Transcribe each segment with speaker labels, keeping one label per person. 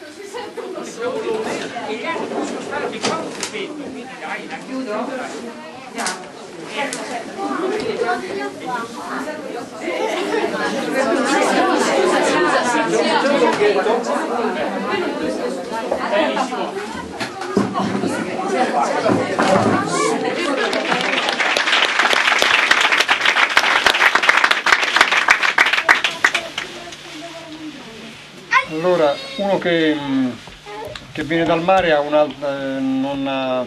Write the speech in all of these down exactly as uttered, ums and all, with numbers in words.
Speaker 1: E gli altri sono stati confermati, quindi dai, la chiudo?
Speaker 2: Allora, uno che, che viene dal mare ha una, eh, non, ha,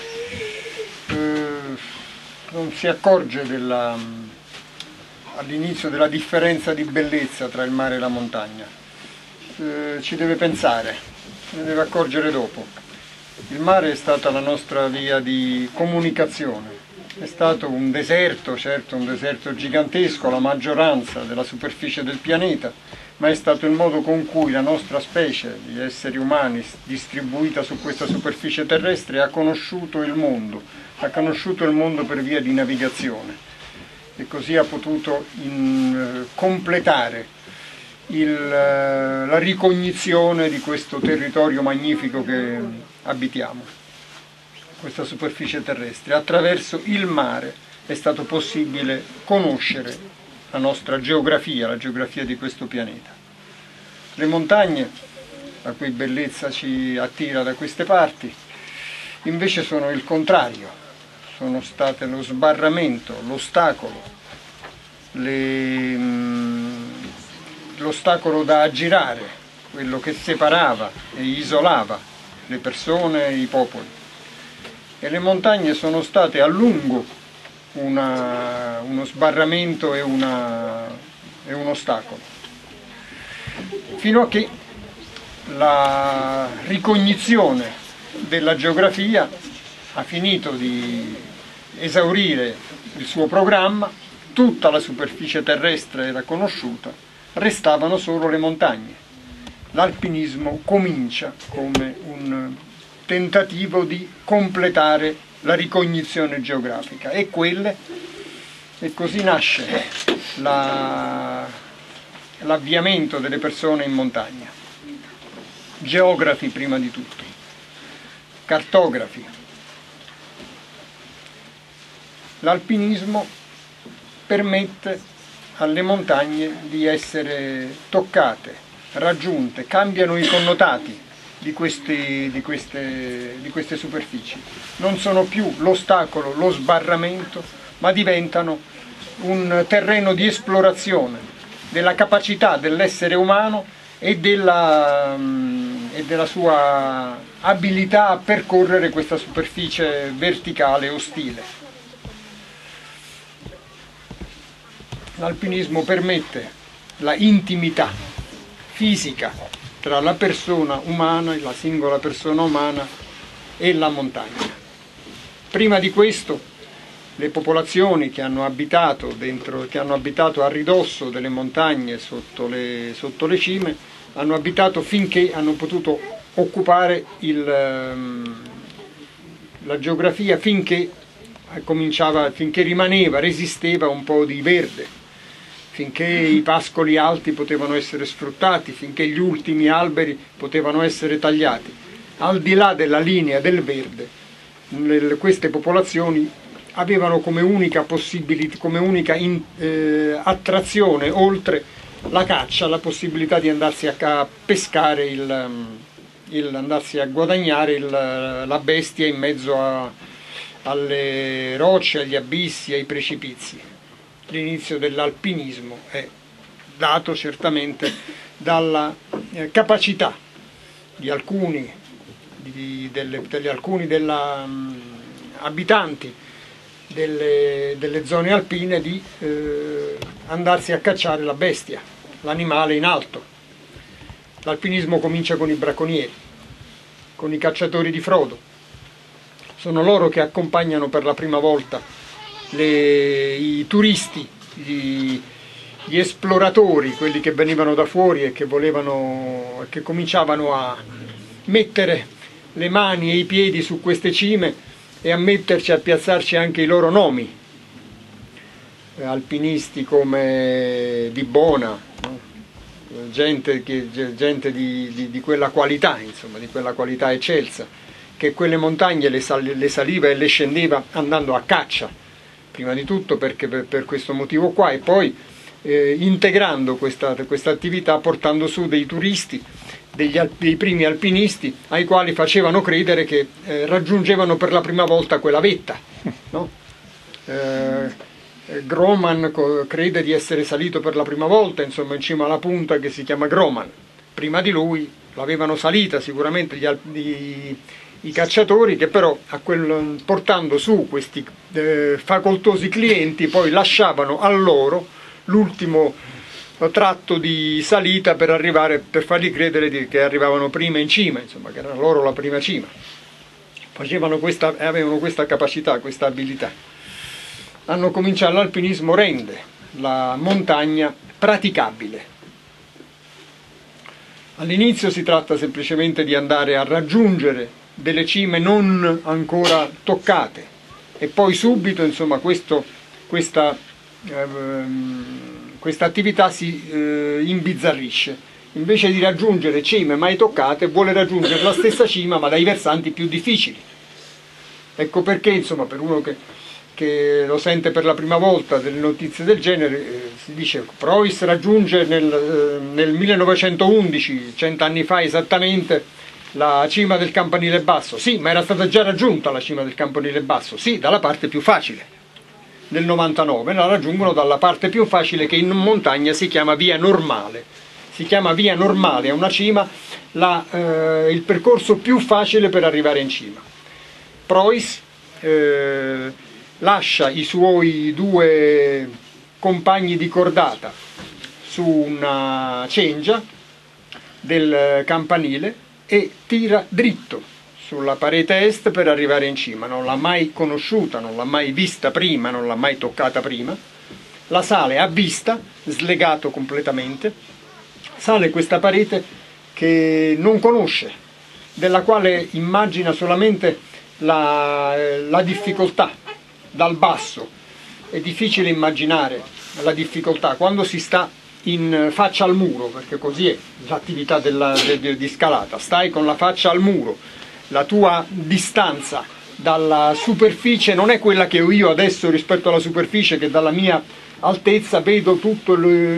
Speaker 2: eh, non si accorge all'inizio della differenza di bellezza tra il mare e la montagna, eh, ci deve pensare, se ne deve accorgere dopo. Il mare è stata la nostra via di comunicazione, è stato un deserto, certo un deserto gigantesco, la maggioranza della superficie del pianeta, ma è stato il modo con cui la nostra specie di esseri umani distribuita su questa superficie terrestre ha conosciuto il mondo, ha conosciuto il mondo per via di navigazione e così ha potuto in, uh, completare il, uh, la ricognizione di questo territorio magnifico che abitiamo, questa superficie terrestre. Attraverso il mare è stato possibile conoscere la nostra geografia, la geografia di questo pianeta. Le montagne, la cui bellezza ci attira da queste parti, invece sono il contrario, sono state lo sbarramento, l'ostacolo, l'ostacolo da aggirare, quello che separava e isolava le persone e i popoli. E le montagne sono state a lungo Una, uno sbarramento e, una, e un ostacolo, fino a che la ricognizione della geografia ha finito di esaurire il suo programma, tutta la superficie terrestre era conosciuta, restavano solo le montagne. L'alpinismo comincia come un tentativo di completare la ricognizione geografica e quelle, e così nasce l'avviamento la, delle persone in montagna. Geografi prima di tutto, cartografi. L'alpinismo permette alle montagne di essere toccate, raggiunte, cambiano i connotati Di, questi, di, queste, di queste superfici. Non sono più l'ostacolo, lo sbarramento, ma diventano un terreno di esplorazione della capacità dell'essere umano e della, e della sua abilità a percorrere questa superficie verticale ostile. L'alpinismo permette la intimità fisica tra la persona umana, la singola persona umana e la montagna. Prima di questo le popolazioni che hanno abitato, dentro, che hanno abitato a ridosso delle montagne, sotto le, sotto le cime, hanno abitato finché hanno potuto occupare il, la geografia, finché, cominciava, finché rimaneva, resisteva un po' di verde, finché i pascoli alti potevano essere sfruttati, finché gli ultimi alberi potevano essere tagliati. Al di là della linea del verde, queste popolazioni avevano come unica possibilità, come unica in, eh, attrazione, oltre la caccia, la possibilità di andarsi a, a pescare, il, il, andarsi a guadagnare il, la bestia in mezzo a, alle rocce, agli abissi, ai precipizi. L'inizio dell'alpinismo è dato certamente dalla eh, capacità di alcuni, di, delle, degli alcuni della, um, abitanti delle, delle zone alpine di eh, andarsi a cacciare la bestia, l'animale in alto. L'alpinismo comincia con i bracconieri, con i cacciatori di frodo. Sono loro che accompagnano per la prima volta Le, i turisti, gli, gli esploratori, quelli che venivano da fuori e che volevano, che cominciavano a mettere le mani e i piedi su queste cime e a metterci, a piazzarci anche i loro nomi. Alpinisti come Di Bona, no? gente, che, gente di, di, di quella qualità, insomma, di quella qualità eccelsa, che quelle montagne le, sal, le saliva e le scendeva andando a caccia, prima di tutto perché per, per questo motivo qua, e poi eh, integrando questa, questa attività, portando su dei turisti, degli, dei primi alpinisti, ai quali facevano credere che eh, raggiungevano per la prima volta quella vetta, no? eh, Grohmann crede di essere salito per la prima volta, insomma, in cima alla punta che si chiama Grohmann. Prima di lui l'avevano salita sicuramente gli, gli, i cacciatori, che però a quel, portando su questi eh, facoltosi clienti poi lasciavano a loro l'ultimo tratto di salita per arrivare, per fargli credere di, che arrivavano prima in cima, insomma, che era loro la prima cima. Facevano questa, avevano questa capacità, questa abilità. Hanno cominciato, l'alpinismo rende la montagna praticabile. All'inizio si tratta semplicemente di andare a raggiungere delle cime non ancora toccate, e poi subito, insomma, questo, questa, ehm, questa attività si eh, imbizzarrisce. Invece di raggiungere cime mai toccate, vuole raggiungere la stessa cima ma dai versanti più difficili. Ecco perché, insomma, per uno che che lo sente per la prima volta delle notizie del genere, eh, si dice Preuss raggiunge nel, eh, nel millenovecentoundici, cent'anni fa esattamente, la cima del Campanile Basso. Sì, ma era stata già raggiunta la cima del Campanile Basso, sì, dalla parte più facile. Nel novantanove la raggiungono dalla parte più facile, che in montagna si chiama via normale. Si chiama via normale a una cima la, eh, il percorso più facile per arrivare in cima. Preuss eh, lascia i suoi due compagni di cordata su una cengia del campanile e tira dritto sulla parete est per arrivare in cima. Non l'ha mai conosciuta, non l'ha mai vista prima, non l'ha mai toccata prima. La sale a vista, slegato completamente, sale questa parete che non conosce, della quale immagina solamente la, la difficoltà. Dal basso è difficile immaginare la difficoltà quando si sta in faccia al muro, perché così è l'attività di scalata, stai con la faccia al muro, la tua distanza dalla superficie non è quella che ho io adesso rispetto alla superficie, che dalla mia altezza vedo tutti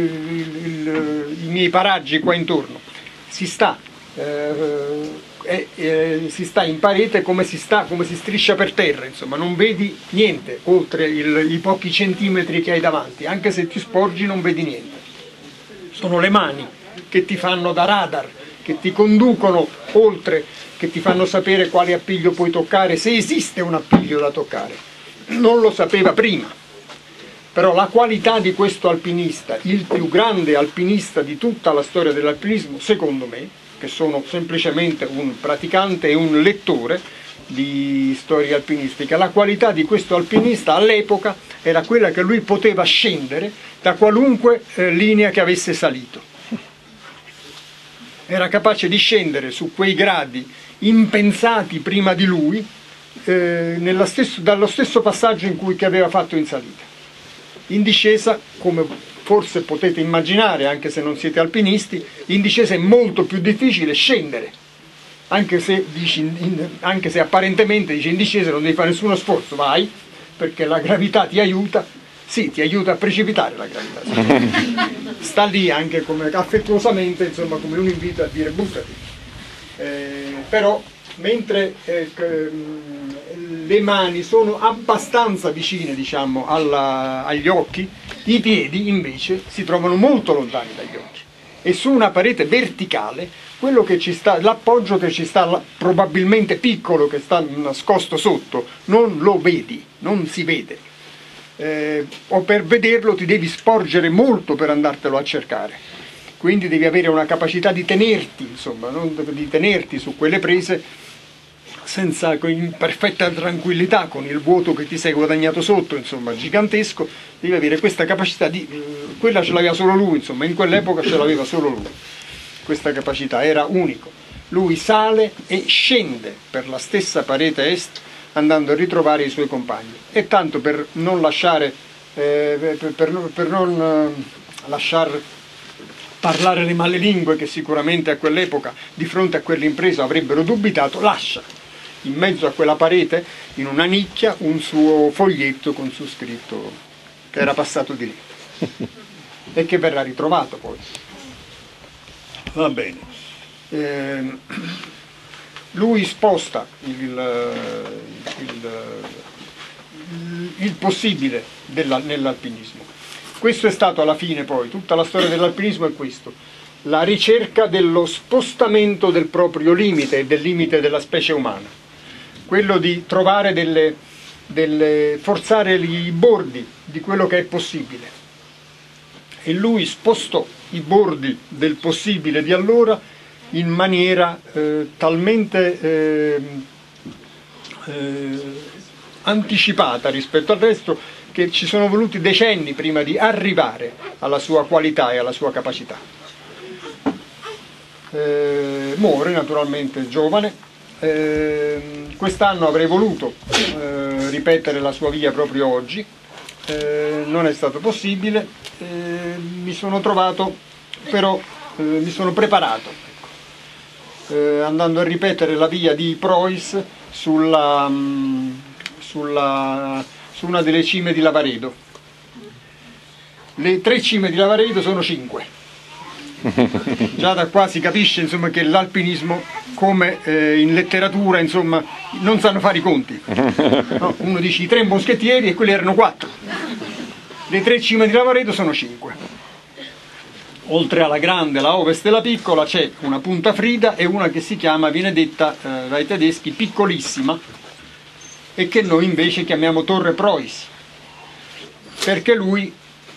Speaker 2: i miei paraggi qua intorno, si sta eh, E, e, si sta in parete come si, sta, come si striscia per terra, insomma, non vedi niente oltre il, i pochi centimetri che hai davanti, anche se ti sporgi non vedi niente. Sono le mani che ti fanno da radar, che ti conducono oltre, che ti fanno sapere quale appiglio puoi toccare, se esiste un appiglio da toccare. Non lo sapeva prima, però la qualità di questo alpinista, il più grande alpinista di tutta la storia dell'alpinismo, secondo me, che sono semplicemente un praticante e un lettore di storia alpinistica, la qualità di questo alpinista all'epoca era quella che lui poteva scendere da qualunque eh, linea che avesse salito. Era capace di scendere su quei gradi impensati prima di lui, eh, nella stesso, dallo stesso passaggio in cui che aveva fatto in salita. In discesa, come forse potete immaginare, anche se non siete alpinisti, in discesa è molto più difficile scendere, anche se, dici, in, anche se apparentemente dici in discesa non devi fare nessuno sforzo, vai, perché la gravità ti aiuta, sì, ti aiuta a precipitare la gravità, sì. Sta lì anche come affettuosamente, insomma, come un invito a dire buttati. Eh, però mentre eh, le mani sono abbastanza vicine, diciamo, alla, agli occhi, i piedi invece si trovano molto lontani dagli occhi, e su una parete verticale quello che ci sta, l'appoggio che ci sta probabilmente piccolo, che sta nascosto sotto, non lo vedi, non si vede, eh, o per vederlo ti devi sporgere molto per andartelo a cercare, quindi devi avere una capacità di tenerti, insomma, non di tenerti su quelle prese senza, in perfetta tranquillità, con il vuoto che ti sei guadagnato sotto, insomma, gigantesco. Devi avere questa capacità di, eh, quella ce l'aveva solo lui, insomma, in quell'epoca ce l'aveva solo lui, questa capacità, era unico. Lui sale e scende per la stessa parete est andando a ritrovare i suoi compagni, e tanto per non lasciare, eh, per, per, per non eh, lasciar parlare le male lingue che sicuramente a quell'epoca di fronte a quell'impresa avrebbero dubitato, lascia in mezzo a quella parete, in una nicchia, un suo foglietto con su scritto che era passato di lì e che verrà ritrovato poi. Va bene. Eh, lui sposta il, il, il possibile nell'alpinismo. Questo è stato alla fine poi, tutta la storia dell'alpinismo è questo, la ricerca dello spostamento del proprio limite e del limite della specie umana, quello di trovare delle, delle, forzare i bordi di quello che è possibile. E lui spostò i bordi del possibile di allora in maniera eh, talmente eh, eh, anticipata rispetto al resto che ci sono voluti decenni prima di arrivare alla sua qualità e alla sua capacità. Eh, muore naturalmente giovane. Eh, quest'anno avrei voluto eh, ripetere la sua via proprio oggi, eh, non è stato possibile, eh, mi sono trovato, però eh, mi sono preparato, ecco, eh, andando a ripetere la via di Preuss sulla, mh, sulla, su una delle cime di Lavaredo. Le tre cime di Lavaredo sono cinque. Già da qua si capisce, insomma, che l'alpinismo, come eh, in letteratura, insomma, non sanno fare i conti. No? Uno dice i tre moschettieri e quelli erano quattro. Le tre cime di Lavaredo sono cinque. Oltre alla grande, la ovest e la piccola, c'è una punta Frida e una che si chiama, viene detta eh, dai tedeschi, piccolissima, e che noi invece chiamiamo Torre Preuss, perché lui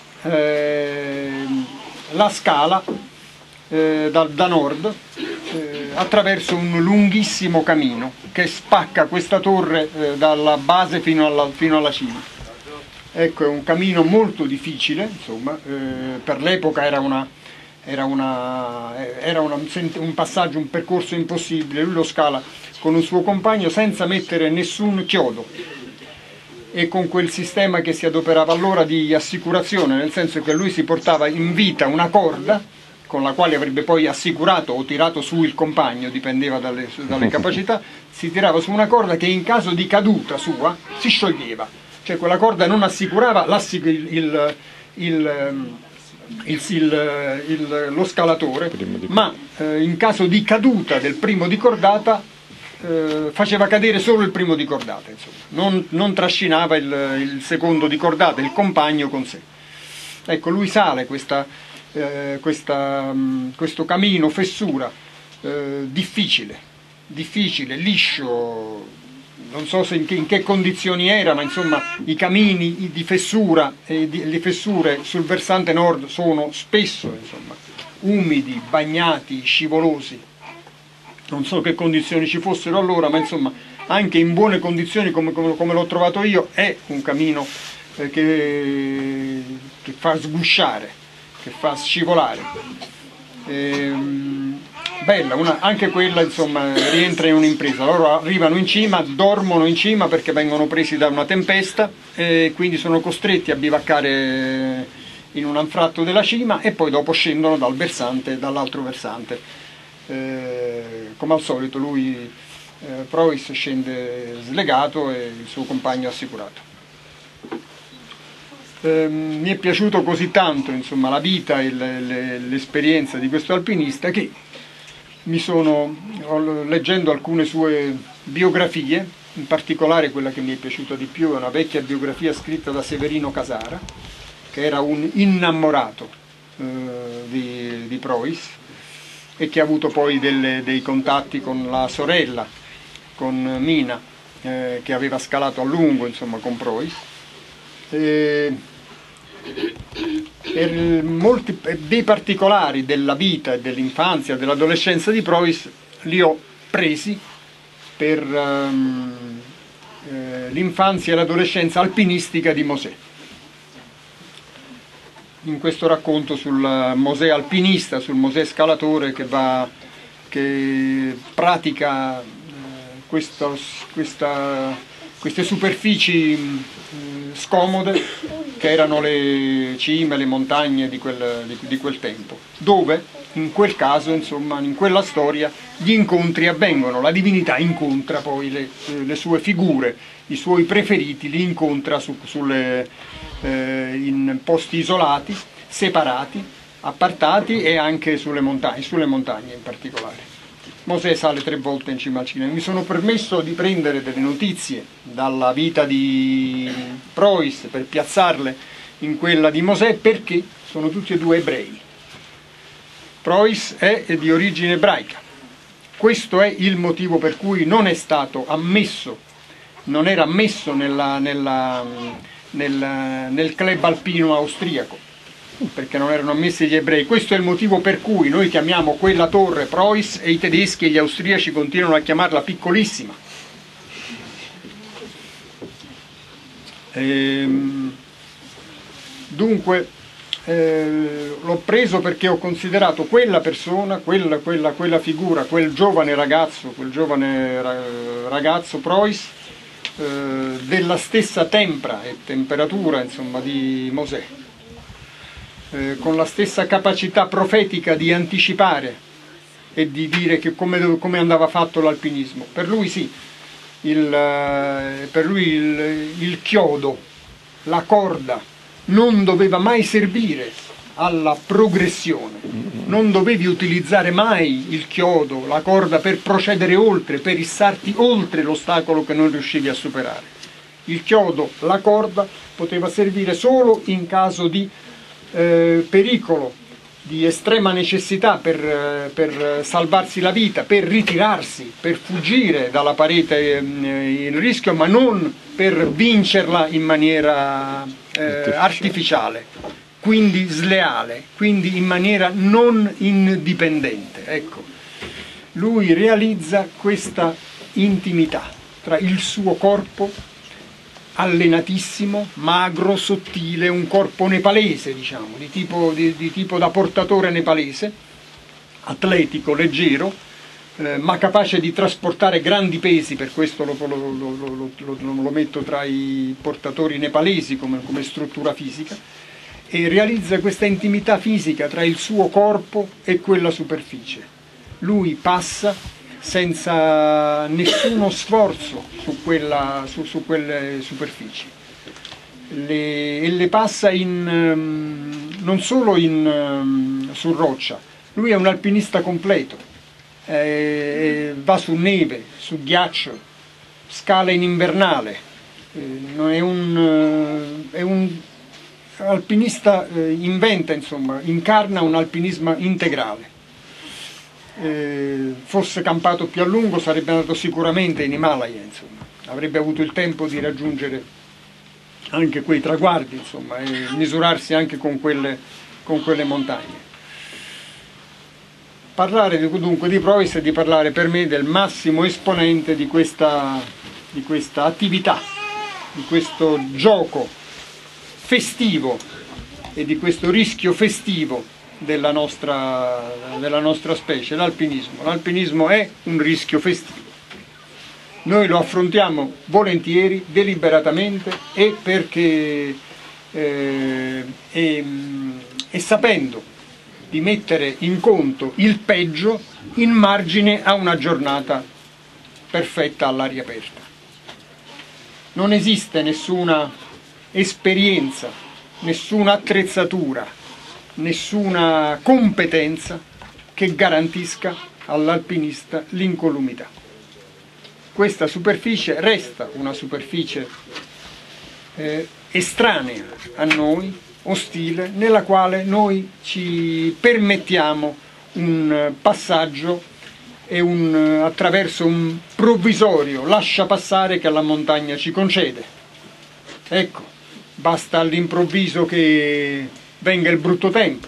Speaker 2: eh, la scala Eh, da, da nord eh, attraverso un lunghissimo camino che spacca questa torre eh, dalla base fino alla, fino alla cima. Ecco, è un cammino molto difficile, insomma, eh, per l'epoca era, una, era, una, era una, un passaggio, un percorso impossibile. Lui lo scala con un suo compagno senza mettere nessun chiodo e con quel sistema che si adoperava allora di assicurazione, nel senso che lui si portava in vita una corda con la quale avrebbe poi assicurato o tirato su il compagno, dipendeva dalle, dalle capacità, si tirava su una corda che in caso di caduta sua si scioglieva, cioè quella corda non assicurava il, il, il, il, il, lo scalatore, ma eh, in caso di caduta del primo di cordata eh, faceva cadere solo il primo di cordata, insomma. Non, non trascinava il, il secondo di cordata, il compagno con sé. Ecco, lui sale questa Eh, questa, mh, questo cammino fessura eh, difficile, difficile, liscio, non so se in, che, in che condizioni era, ma insomma i cammini di fessura e di, le fessure sul versante nord sono spesso, insomma, umidi, bagnati, scivolosi. Non so che condizioni ci fossero allora, ma insomma anche in buone condizioni come, come, come l'ho trovato io è un cammino eh, che, che fa sgusciare, che fa scivolare. Ehm, bella, una, anche quella, insomma, rientra in un'impresa. Loro arrivano in cima, dormono in cima perché vengono presi da una tempesta e quindi sono costretti a bivaccare in un anfratto della cima e poi dopo scendono dal versante, dall'altro versante. Eh, come al solito lui, eh, Preuss, scende slegato e il suo compagno assicurato. Eh, mi è piaciuto così tanto, insomma, la vita e l'esperienza di questo alpinista che mi sono, leggendo alcune sue biografie, in particolare quella che mi è piaciuta di più è una vecchia biografia scritta da Severino Casara, che era un innamorato eh, di, di Preuss e che ha avuto poi delle, dei contatti con la sorella, con Mina, eh, che aveva scalato a lungo, insomma, con Preuss. E, e molti dei particolari della vita e dell'infanzia, dell'adolescenza di Preuss li ho presi per um, eh, l'infanzia e l'adolescenza alpinistica di Mosè. In questo racconto sul Mosè alpinista, sul Mosè scalatore che, va, che pratica eh, questo, questa queste superfici mh, scomode che erano le cime, le montagne di quel, di, di quel tempo, dove in quel caso, insomma, in quella storia, gli incontri avvengono, la divinità incontra poi le, le sue figure, i suoi preferiti li incontra su, sulle, eh, in posti isolati, separati, appartati e anche sulle montagne, sulle montagne in particolare. Mosè sale tre volte in cima al Sinai. Mi sono permesso di prendere delle notizie dalla vita di Preuss per piazzarle in quella di Mosè perché sono tutti e due ebrei. Preuss è di origine ebraica. Questo è il motivo per cui non è stato ammesso, non era ammesso nella, nella, nel, nel club alpino austriaco, perché non erano ammessi gli ebrei. Questo è il motivo per cui noi chiamiamo quella torre Preuss e i tedeschi e gli austriaci continuano a chiamarla piccolissima. Ehm, dunque eh, l'ho preso perché ho considerato quella persona, quella, quella, quella figura, quel giovane ragazzo, quel giovane ragazzo Preuss eh, della stessa tempra e temperatura, insomma, di Mosè. Eh, con la stessa capacità profetica di anticipare e di dire che come, come andava fatto l'alpinismo. Per lui sì, il, eh, per lui il, il chiodo, la corda, non doveva mai servire alla progressione, non dovevi utilizzare mai il chiodo, la corda per procedere oltre, per issarti oltre l'ostacolo che non riuscivi a superare. Il chiodo, la corda, poteva servire solo in caso di Eh, pericolo, di estrema necessità per, eh, per salvarsi la vita, per ritirarsi, per fuggire dalla parete eh, il rischio, ma non per vincerla in maniera eh, artificiale, quindi sleale, quindi in maniera non indipendente. Ecco, lui realizza questa intimità tra il suo corpo allenatissimo, magro, sottile, un corpo nepalese, diciamo, di tipo, di, di tipo da portatore nepalese, atletico, leggero, eh, ma capace di trasportare grandi pesi, per questo lo, lo, lo, lo, lo, lo metto tra i portatori nepalesi come, come struttura fisica, e realizza questa intimità fisica tra il suo corpo e quella superficie. Lui passa senza nessuno sforzo su, quella, su, su quelle superfici le, e le passa in, um, non solo in, um, su roccia. Lui è un alpinista completo, eh, va su neve, su ghiaccio, scala in invernale, eh, è, un, è un alpinista, eh, inventa, insomma, incarna un alpinismo integrale. Eh, fosse campato più a lungo sarebbe andato sicuramente in Himalaya, insomma, avrebbe avuto il tempo di raggiungere anche quei traguardi, insomma, e misurarsi anche con quelle, con quelle montagne. Parlare dunque di Preuss è di parlare per me del massimo esponente di questa, di questa attività, di questo gioco festivo e di questo rischio festivo Della nostra, della nostra specie, l'alpinismo. L'alpinismo è un rischio festivo. Noi lo affrontiamo volentieri, deliberatamente e perché eh, e, e sapendo di mettere in conto il peggio in margine a una giornata perfetta all'aria aperta. Non esiste nessuna esperienza, nessuna attrezzatura, nessuna competenza che garantisca all'alpinista l'incolumità. Questa superficie resta una superficie eh, estranea a noi, ostile, nella quale noi ci permettiamo un passaggio e un, attraverso un provvisorio lascia passare che la montagna ci concede. Ecco, basta all'improvviso che venga il brutto tempo,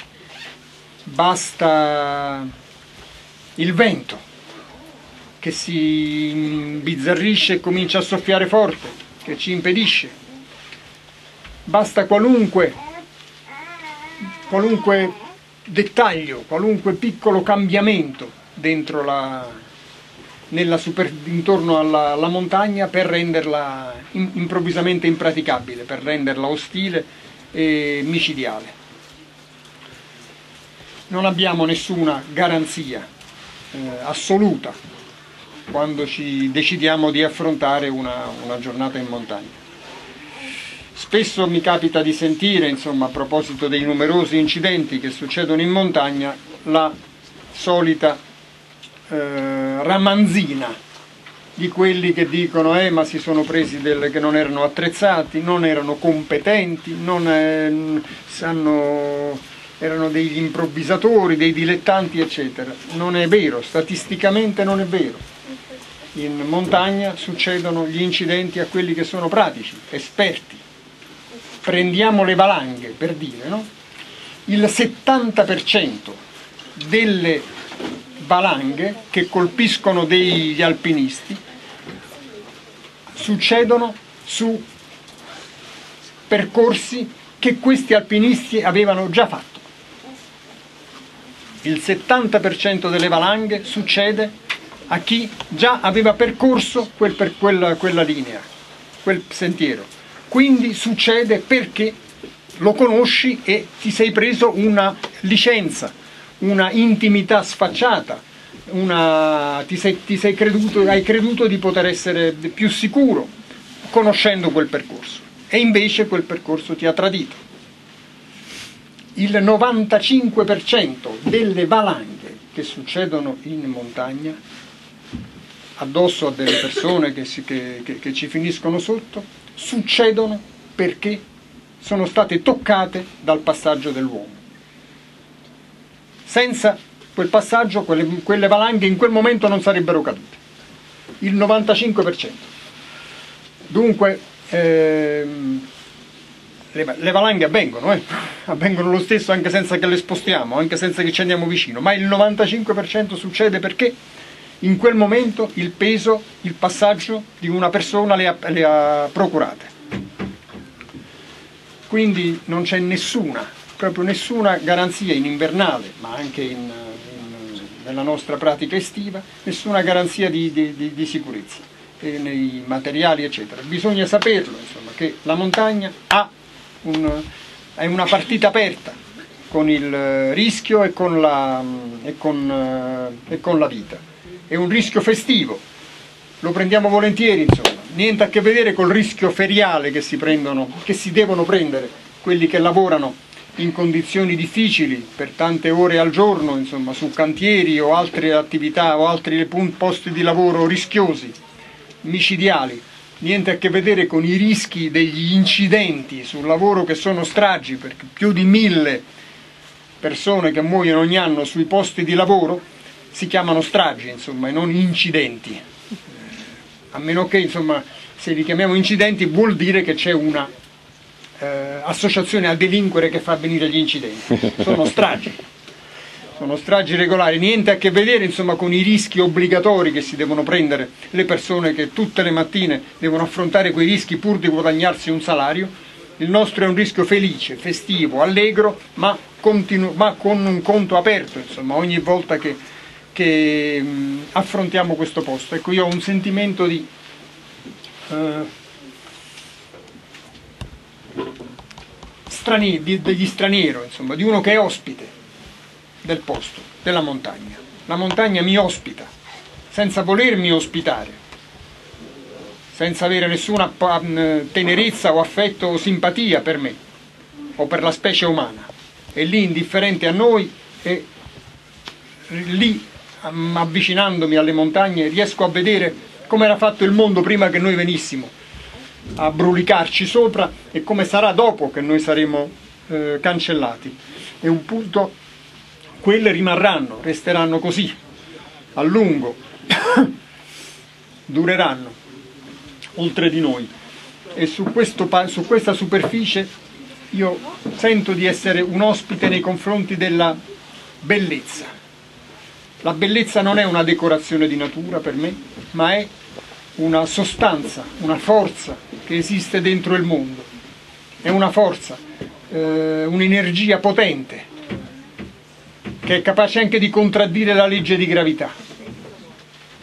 Speaker 2: basta il vento che si imbizzarrisce e comincia a soffiare forte, che ci impedisce, basta qualunque, qualunque dettaglio, qualunque piccolo cambiamento dentro la, nella super, intorno alla, alla montagna per renderla in, improvvisamente impraticabile, per renderla ostile e micidiale. Non abbiamo nessuna garanzia eh, assoluta quando ci decidiamo di affrontare una, una giornata in montagna. Spesso mi capita di sentire, insomma, a proposito dei numerosi incidenti che succedono in montagna, la solita eh, ramanzina di quelli che dicono eh ma si sono presi delle che non erano attrezzati, non erano competenti, non eh, sanno, erano degli improvvisatori, dei dilettanti, eccetera. Non è vero, statisticamente non è vero. In montagna succedono gli incidenti a quelli che sono pratici, esperti. Prendiamo le valanghe, per dire, no? Il settanta per cento delle valanghe che colpiscono degli alpinisti succedono su percorsi che questi alpinisti avevano già fatto. Il settanta per cento delle valanghe succede a chi già aveva percorso quel, per quella, quella linea, quel sentiero. Quindi succede perché lo conosci e ti sei preso una licenza, una intimità sfacciata, una, ti, sei, ti sei creduto, hai creduto di poter essere più sicuro conoscendo quel percorso e invece quel percorso ti ha tradito. Il novantacinque per cento delle valanghe che succedono in montagna addosso a delle persone che, si, che, che, che ci finiscono sotto succedono perché sono state toccate dal passaggio dell'uomo. Senza quel passaggio, quelle, quelle valanghe in quel momento non sarebbero cadute. Il novantacinque per cento. Dunque, ehm, le, le valanghe avvengono, eh? avvengono lo stesso anche senza che le spostiamo, anche senza che ci andiamo vicino, ma il novantacinque per cento succede perché in quel momento il peso, il passaggio di una persona le ha, le ha procurate. Quindi non c'è nessuna, proprio nessuna garanzia in invernale, ma anche in, in, nella nostra pratica estiva, nessuna garanzia di, di, di, di sicurezza e nei materiali, eccetera. Bisogna saperlo, insomma, che la montagna ha un, è una partita aperta con il rischio e con la, e con, e con la vita. È un rischio festivo, lo prendiamo volentieri, insomma, niente a che vedere col rischio feriale che si prendono, che si devono prendere quelli che lavorano in condizioni difficili per tante ore al giorno, insomma, su cantieri o altre attività o altri posti di lavoro rischiosi, micidiali. Niente a che vedere con i rischi degli incidenti sul lavoro che sono stragi, perché più di mille persone che muoiono ogni anno sui posti di lavoro si chiamano stragi, insomma, e non incidenti. A meno che, insomma, se li chiamiamo incidenti vuol dire che c'è una eh, associazione a delinquere che fa avvenire gli incidenti. Sono stragi. Sono stragi regolari, niente a che vedere, insomma, con i rischi obbligatori che si devono prendere le persone che tutte le mattine devono affrontare quei rischi pur di guadagnarsi un salario. Il nostro è un rischio felice, festivo, allegro, ma, continu- ma con un conto aperto, insomma, ogni volta che che mh, affrontiamo questo posto. Ecco, io ho un sentimento di eh, straniero, di, degli straniero, insomma, di uno che è ospite del posto, della montagna. La montagna mi ospita, senza volermi ospitare, senza avere nessuna tenerezza o affetto o simpatia per me o per la specie umana. È lì indifferente a noi e lì, avvicinandomi alle montagne, riesco a vedere come era fatto il mondo prima che noi venissimo a brulicarci sopra e come sarà dopo che noi saremo eh, cancellati. E un punto, quelle rimarranno, resteranno così, a lungo, dureranno, oltre di noi. E su, questo, su questa superficie io sento di essere un ospite nei confronti della bellezza. La bellezza non è una decorazione di natura per me, ma è una sostanza, una forza che esiste dentro il mondo. È una forza, eh, un'energia potente, che è capace anche di contraddire la legge di gravità.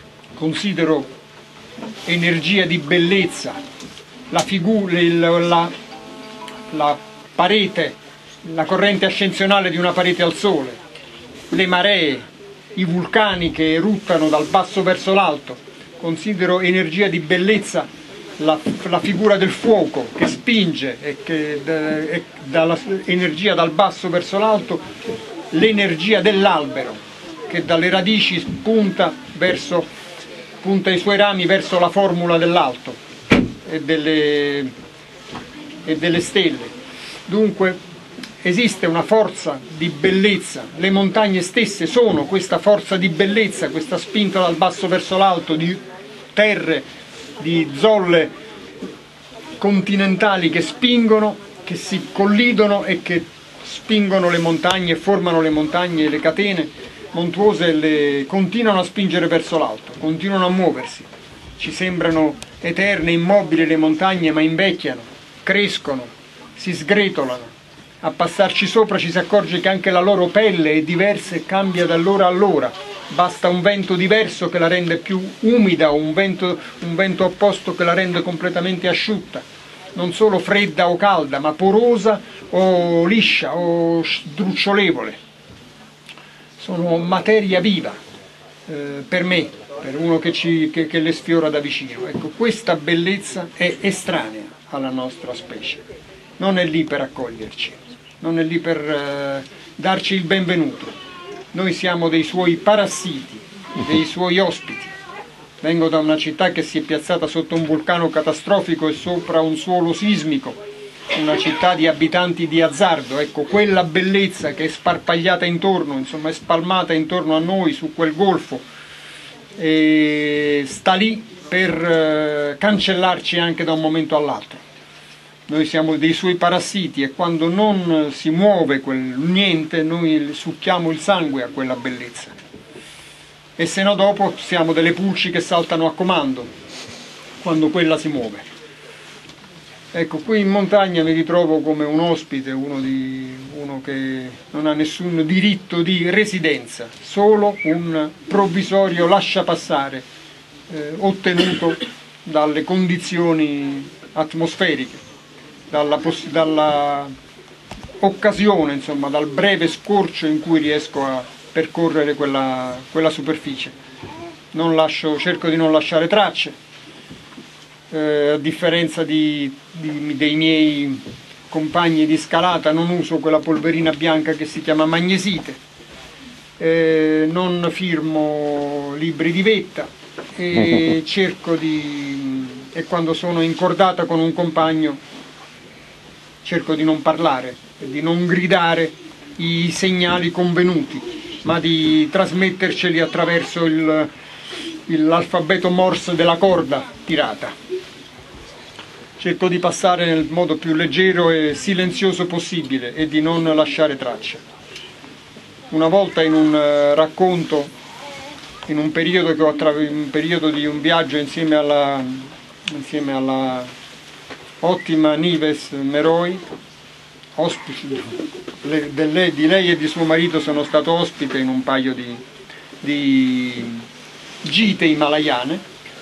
Speaker 2: considero energia di bellezza la figura, la, la parete, la corrente ascensionale di una parete al sole, le maree, i vulcani che eruttano dal basso verso l'alto. Considero energia di bellezza la, la figura del fuoco che spinge e che e dalla energia dal basso verso l'alto, l'energia dell'albero che dalle radici spunta, verso, punta i suoi rami verso la formula dell'alto e delle, e delle stelle. Dunque esiste una forza di bellezza, le montagne stesse sono questa forza di bellezza, questa spinta dal basso verso l'alto di terre, di zolle continentali che spingono, che si collidono e che spingono le montagne, formano le montagne, le catene montuose, le continuano a spingere verso l'alto, continuano a muoversi. Ci sembrano eterne, immobili le montagne, ma invecchiano, crescono, si sgretolano. A passarci sopra ci si accorge che anche la loro pelle è diversa e cambia dall'ora all'ora. Basta un vento diverso che la rende più umida o un vento, un vento opposto che la rende completamente asciutta. Non solo fredda o calda, ma porosa o liscia o sdrucciolevole. Sono materia viva eh, per me, per uno che, ci, che, che le sfiora da vicino. Ecco, questa bellezza è estranea alla nostra specie, non è lì per accoglierci, non è lì per eh, darci il benvenuto. Noi siamo dei suoi parassiti, dei suoi ospiti. Vengo da una città che si è piazzata sotto un vulcano catastrofico e sopra un suolo sismico, una città di abitanti di azzardo. Ecco, quella bellezza che è sparpagliata intorno, insomma è spalmata intorno a noi su quel golfo, e sta lì per eh, cancellarci anche da un momento all'altro. Noi siamo dei suoi parassiti e quando non si muove quel niente noi succhiamo il sangue a quella bellezza. E se no dopo siamo delle pulci che saltano a comando quando quella si muove. Ecco, qui in montagna mi ritrovo come un ospite, uno, di, uno che non ha nessun diritto di residenza, solo un provvisorio lasciapassare eh, ottenuto dalle condizioni atmosferiche, dalla, dalla occasione, insomma, dal breve scorcio in cui riesco a percorrere quella, quella superficie. Non lascio, cerco di non lasciare tracce, eh, a differenza di, di, dei miei compagni di scalata non uso quella polverina bianca che si chiama magnesite, eh, non firmo libri di vetta e cerco di, e quando sono incordata con un compagno cerco di non parlare, di non gridare i segnali convenuti, ma di trasmetterceli attraverso l'alfabeto Morse della corda tirata. Cerco di passare nel modo più leggero e silenzioso possibile e di non lasciare tracce. Una volta in un uh, racconto, in un periodo, che ho un periodo di un viaggio insieme alla, insieme alla ottima Nives Meroi, ospite, le, de lei, di lei e di suo marito sono stato ospite in un paio di, di gite himalayane.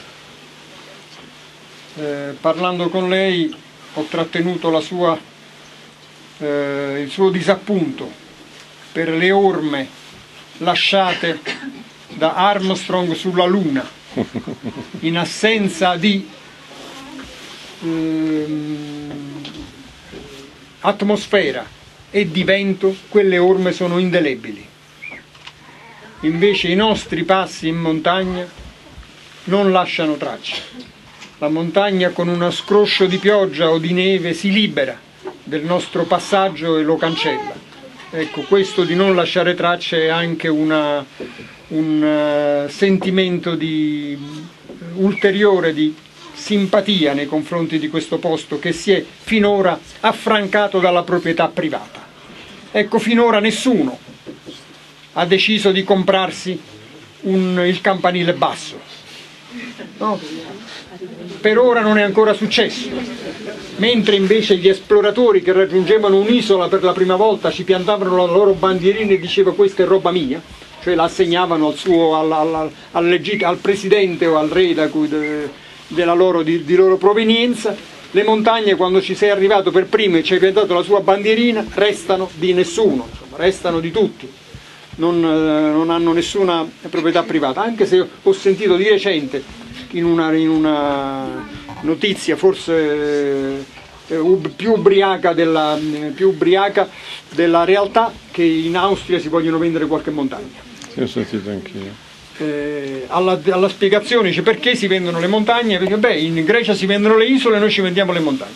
Speaker 2: Eh, parlando con lei ho trattenuto la sua, eh, il suo disappunto per le orme lasciate da Armstrong sulla Luna in assenza di ehm, atmosfera e di vento. Quelle orme sono indelebili. Invece i nostri passi in montagna non lasciano tracce. La montagna con uno scroscio di pioggia o di neve si libera del nostro passaggio e lo cancella. Ecco, questo di non lasciare tracce è anche una, un uh, sentimento di, uh, ulteriore di simpatia nei confronti di questo posto che si è finora affrancato dalla proprietà privata. Ecco, finora nessuno ha deciso di comprarsi un, il campanile basso. No? Per ora non è ancora successo, mentre invece gli esploratori che raggiungevano un'isola per la prima volta ci piantavano la loro bandierina e dicevano questa è roba mia, cioè la assegnavano al, suo, al, al, al, legit, al presidente o al re da cui de, della loro, di, di loro provenienza. Le montagne, quando ci sei arrivato per primo e ci hai piantato la sua bandierina, restano di nessuno, insomma, restano di tutti, non, non hanno nessuna proprietà privata, anche se ho sentito di recente in una, in una notizia forse eh, più, ubriaca della, più ubriaca della realtà, che in Austria si vogliono vendere qualche montagna.
Speaker 3: Sì, ho sentito anch'io.
Speaker 2: Eh, alla, alla spiegazione dice perché si vendono le montagne, perché beh, in Grecia si vendono le isole, noi ci vendiamo le montagne.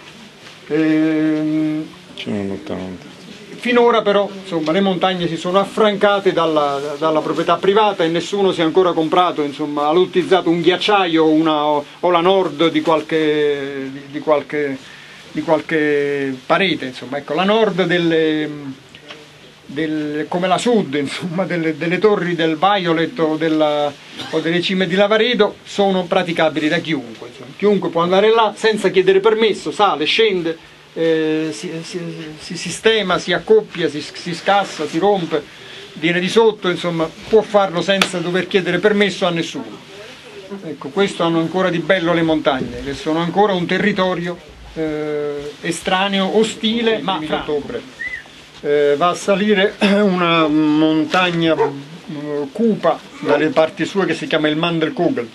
Speaker 2: Eh,
Speaker 3: Ce ne sono tante.
Speaker 2: Finora però insomma, le montagne si sono affrancate dalla, dalla proprietà privata e nessuno si è ancora comprato, insomma, ha utilizzato un ghiacciaio o, una, o la Nord di qualche, di, di qualche, di qualche parete. Insomma. Ecco, la Nord delle, del, come la Sud, insomma, delle, delle torri del Violet o, della, o delle cime di Lavaredo sono praticabili da chiunque. Insomma. Chiunque può andare là senza chiedere permesso, sale, scende, eh, si, si, si sistema, si accoppia, si, si scassa, si rompe, viene di sotto, insomma, può farlo senza dover chiedere permesso a nessuno. Ecco, questo hanno ancora di bello le montagne, che sono ancora un territorio eh, estraneo, ostile, ma fra ottobre. Eh, va a salire una montagna uh, cupa dalle parti sue che si chiama il Mandelkugel,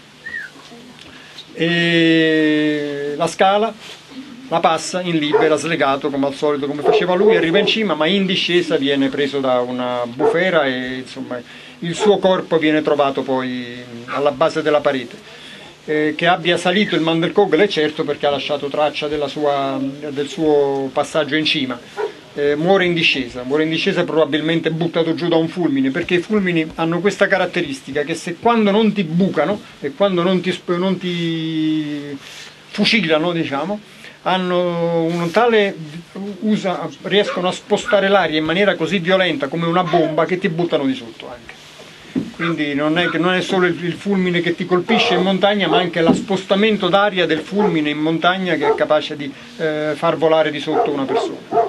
Speaker 2: e la scala la passa in libera, slegato come al solito, come faceva lui, arriva in cima, ma in discesa viene preso da una bufera e insomma il suo corpo viene trovato poi alla base della parete. Eh, che abbia salito il Mandelkugel è certo, perché ha lasciato traccia della sua, del suo passaggio in cima. Eh, muore in discesa, muore in discesa probabilmente buttato giù da un fulmine, perché i fulmini hanno questa caratteristica che se quando non ti bucano e quando non ti, non ti fucilano, diciamo, hanno un tale usa, riescono a spostare l'aria in maniera così violenta come una bomba che ti buttano di sotto anche. Quindi non è, che non è solo il, il fulmine che ti colpisce in montagna, ma anche lo spostamento d'aria del fulmine in montagna che è capace di eh, far volare di sotto una persona.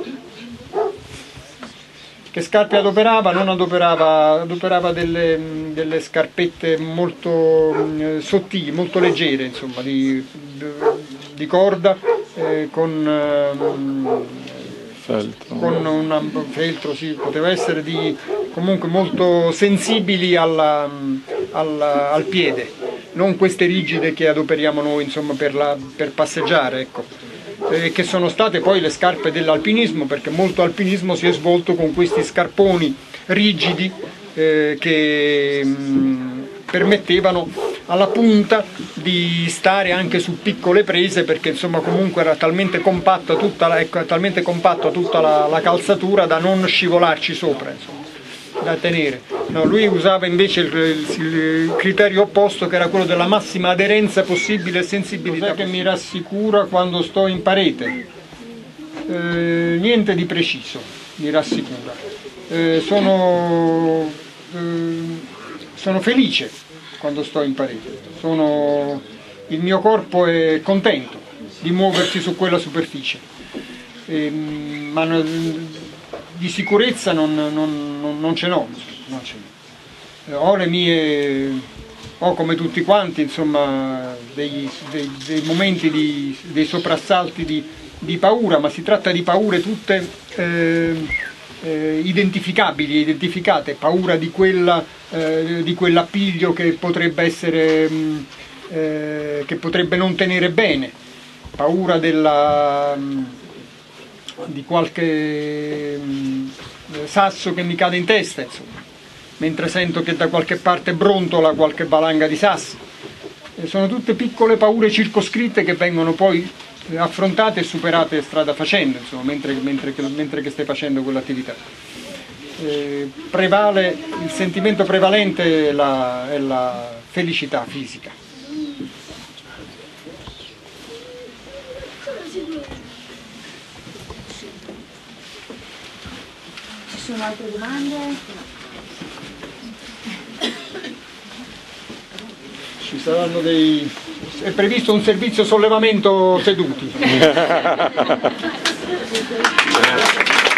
Speaker 2: Che scarpe adoperava? Non adoperava, adoperava delle, delle scarpette molto eh, sottili, molto leggere, insomma, di, di corda, eh, con, eh,
Speaker 3: Feltro.
Speaker 2: con un feltro, sì, poteva essere di, comunque molto sensibili alla, alla, al piede, non queste rigide che adoperiamo noi, insomma, per, la, per passeggiare, ecco. Eh, che sono state poi le scarpe dell'alpinismo, perché molto alpinismo si è svolto con questi scarponi rigidi eh, che mh, permettevano alla punta di stare anche su piccole prese, perché insomma comunque era talmente compatta tutta la, ecco, talmente compatta tutta la, la calzatura da non scivolarci sopra, insomma, da tenere. No, lui usava invece il, il, il criterio opposto, che era quello della massima aderenza possibile e sensibilità. Cos'è che mi rassicura quando sto in parete? Eh, niente di preciso mi rassicura. Eh, sono, eh, sono felice quando sto in parete. Sono, il mio corpo è contento di muoversi su quella superficie. Eh, ma di sicurezza non, non, non ce n'ho. Non ce n'ho. Ho le mie, ho come tutti quanti, insomma, dei, dei, dei momenti, di, dei soprassalti di, di paura, ma si tratta di paure tutte eh, eh, identificabili, identificate, paura di, quella, eh, di quell'appiglio che potrebbe essere, eh, che potrebbe non tenere bene, paura della, di qualche sasso che mi cade in testa, insomma, mentre sento che da qualche parte brontola qualche valanga di sassi. E sono tutte piccole paure circoscritte che vengono poi affrontate e superate strada facendo, insomma, mentre, mentre, mentre che stai facendo quell'attività. Eh, prevale, il sentimento prevalente è la, è la felicità fisica.
Speaker 4: Ci sono altre domande?
Speaker 2: Ci saranno dei... è previsto un servizio sollevamento seduti.